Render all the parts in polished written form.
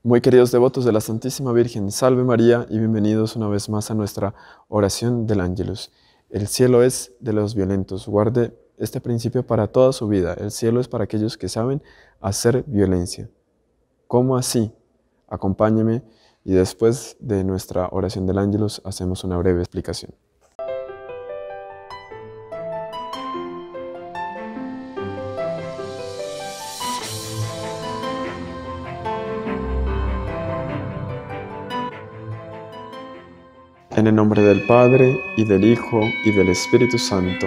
Muy queridos devotos de la Santísima Virgen, salve María y bienvenidos una vez más a nuestra oración del Ángelus. El cielo es de los violentos. Guarde este principio para toda su vida. El cielo es para aquellos que saben hacer violencia. ¿Cómo así? Acompáñeme y después de nuestra oración del Ángelus hacemos una breve explicación. En el nombre del Padre, y del Hijo, y del Espíritu Santo.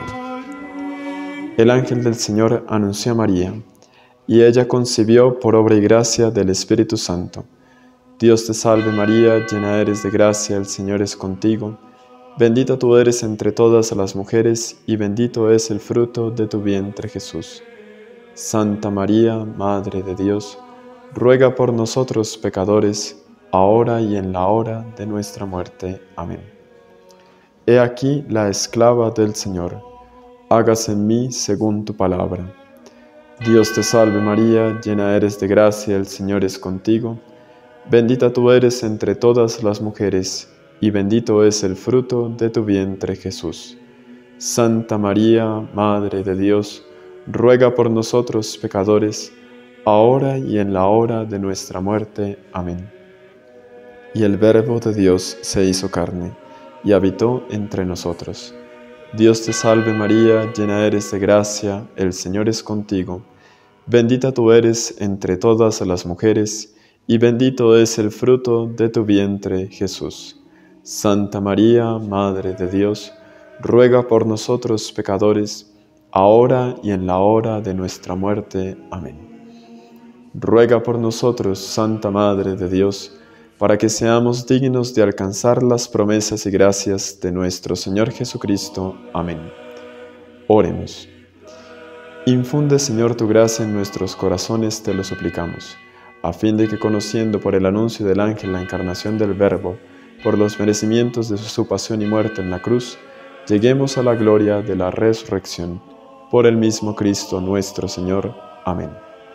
Amén. El ángel del Señor anunció a María, y ella concibió por obra y gracia del Espíritu Santo. Dios te salve María, llena eres de gracia, el Señor es contigo. Bendita tú eres entre todas las mujeres, y bendito es el fruto de tu vientre Jesús. Santa María, Madre de Dios, ruega por nosotros pecadores, ahora y en la hora de nuestra muerte. Amén. He aquí la esclava del Señor, hágase en mí según tu palabra. Dios te salve María, llena eres de gracia, el Señor es contigo. Bendita tú eres entre todas las mujeres, y bendito es el fruto de tu vientre Jesús. Santa María, Madre de Dios, ruega por nosotros pecadores, ahora y en la hora de nuestra muerte. Amén. Y el Verbo de Dios se hizo carne, y habitó entre nosotros. Dios te salve María, llena eres de gracia, el Señor es contigo. Bendita tú eres entre todas las mujeres, y bendito es el fruto de tu vientre, Jesús. Santa María, Madre de Dios, ruega por nosotros pecadores, ahora y en la hora de nuestra muerte. Amén. Ruega por nosotros, Santa Madre de Dios, para que seamos dignos de alcanzar las promesas y gracias de nuestro Señor Jesucristo. Amén. Oremos. Infunde, Señor, tu gracia en nuestros corazones, te lo suplicamos, a fin de que, conociendo por el anuncio del ángel la encarnación del Verbo, por los merecimientos de su pasión y muerte en la cruz, lleguemos a la gloria de la resurrección. Por el mismo Cristo nuestro Señor. Amén.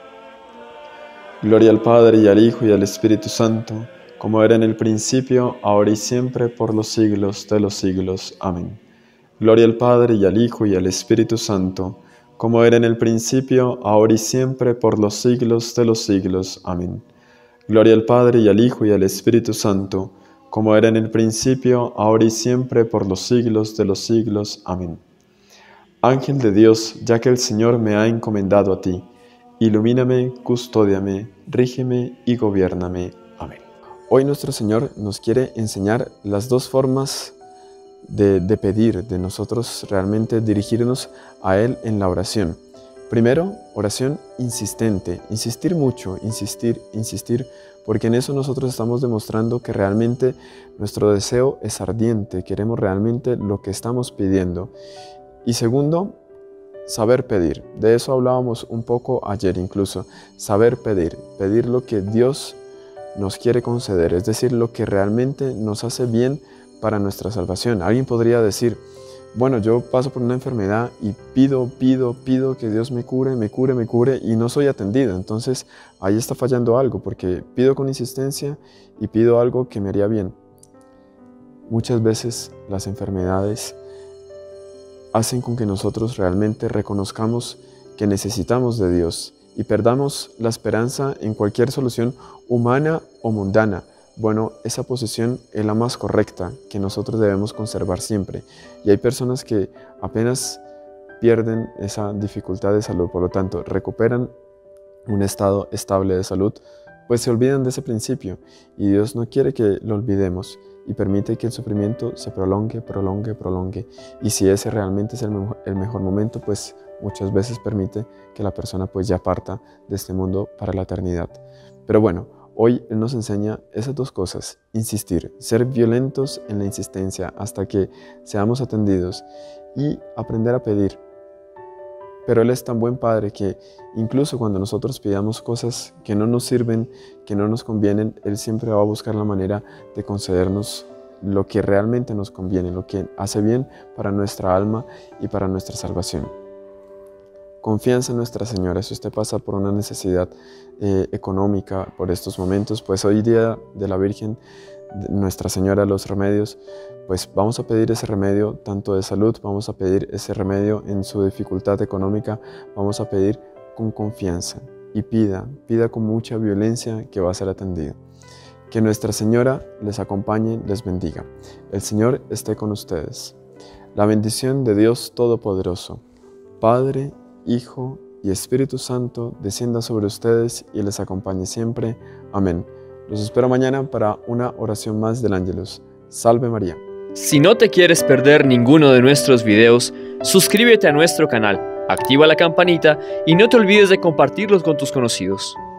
Gloria al Padre, y al Hijo, y al Espíritu Santo, como era en el principio, ahora y siempre, por los siglos de los siglos. Amén. Gloria al Padre, y al Hijo, y al Espíritu Santo, como era en el principio, ahora y siempre, por los siglos de los siglos. Amén. Gloria al Padre, y al Hijo, y al Espíritu Santo, como era en el principio, ahora y siempre, por los siglos de los siglos. Amén. Ángel de Dios, ya que el Señor me ha encomendado a ti, ilumíname, custódiame, rígeme y gobiérname. Amén. Hoy nuestro Señor nos quiere enseñar las dos formas de pedir, de nosotros realmente dirigirnos a Él en la oración. Primero, oración insistente, insistir mucho, insistir, porque en eso nosotros estamos demostrando que realmente nuestro deseo es ardiente, queremos realmente lo que estamos pidiendo. Y segundo, saber pedir. De eso hablábamos un poco ayer incluso, saber pedir, pedir lo que Dios nos quiere conceder, es decir, lo que realmente nos hace bien para nuestra salvación. Alguien podría decir, bueno, yo paso por una enfermedad y pido que Dios me cure y no soy atendido. Entonces ahí está fallando algo, porque pido con insistencia y pido algo que me haría bien. Muchas veces las enfermedades hacen con que nosotros realmente reconozcamos que necesitamos de Dios y perdamos la esperanza en cualquier solución humana o mundana. Bueno, esa posición es la más correcta que nosotros debemos conservar siempre. Y hay personas que apenas pierden esa dificultad de salud, por lo tanto, recuperan un estado estable de salud, pues se olvidan de ese principio. Y Dios no quiere que lo olvidemos y permite que el sufrimiento se prolongue. Y si ese realmente es el mejor momento, pues muchas veces permite que la persona pues ya parta de este mundo para la eternidad. Pero bueno, hoy Él nos enseña esas dos cosas: insistir, ser violentos en la insistencia hasta que seamos atendidos, y aprender a pedir. Pero Él es tan buen Padre que incluso cuando nosotros pidamos cosas que no nos sirven, que no nos convienen, Él siempre va a buscar la manera de concedernos lo que realmente nos conviene, lo que hace bien para nuestra alma y para nuestra salvación. confianza en Nuestra Señora. Si usted pasa por una necesidad económica por estos momentos, pues hoy día de la Virgen, Nuestra Señora de los Remedios, pues vamos a pedir ese remedio tanto de salud, vamos a pedir ese remedio en su dificultad económica, vamos a pedir con confianza y pida con mucha violencia que va a ser atendido. Que Nuestra Señora les acompañe, les bendiga. El Señor esté con ustedes. La bendición de Dios Todopoderoso, Padre, Hijo y Espíritu Santo, descienda sobre ustedes y les acompañe siempre. Amén. Los espero mañana para una oración más del Ángelus. Salve María. Si no te quieres perder ninguno de nuestros videos, suscríbete a nuestro canal, activa la campanita y no te olvides de compartirlos con tus conocidos.